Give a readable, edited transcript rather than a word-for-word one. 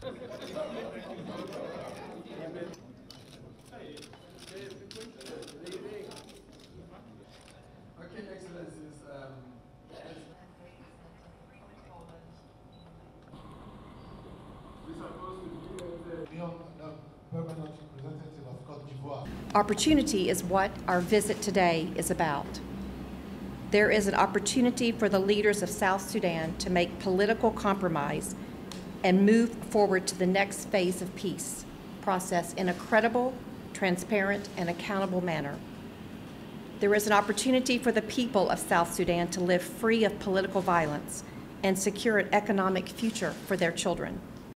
Excellencies. Permanent representative of Côte d'Ivoire. Opportunity is what our visit today is about. There is an opportunity for the leaders of South Sudan to make political compromise and move forward to the next phase of peace process in a credible, transparent, and accountable manner. There is an opportunity for the people of South Sudan to live free of political violence and secure an economic future for their children.